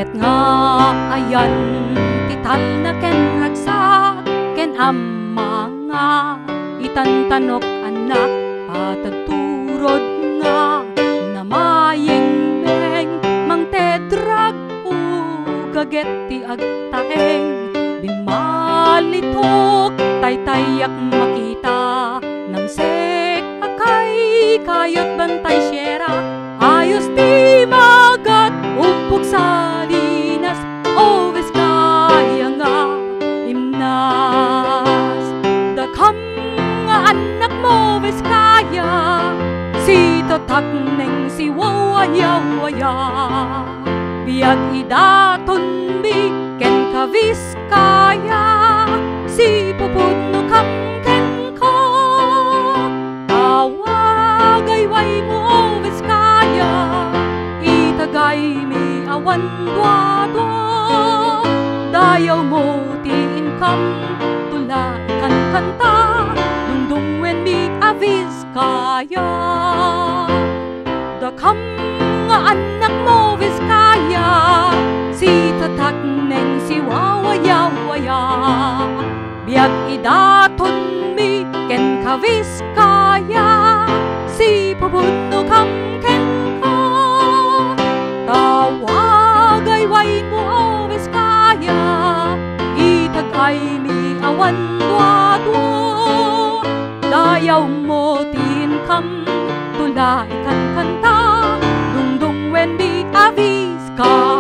Ket nga ayan tital na ken ragsak ken amma nga itantanok anak patagturod nga namayeng meng mang tedrag o gaget ti agtaeng bimalitok taytayak makita namsek akay kayot bantay syera ayos ti magat upog sa dinas o Vizcaya nga imnas dagham nga anak mo Vizcaya si tatak neng si wawaya-waya biag idaton bi ken ka Vizcaya si pupudno kam ken ko tawagay way mo Vizcaya itagay mi awan dwa-dwa dayaw mo ti income tulay kan kanta dungdung wen mi a Vizcaya dagham nga anak mo Vizcaya si tatak neng si wawaya-waya biag idaton mi ken ka Vizcaya si pupudno kam ken ko tawagay way mo Vizcaya itagay mi awan dwa-dwa dayaw mo tin kam tulay kan kanta dungdung wen mi a Vizcaya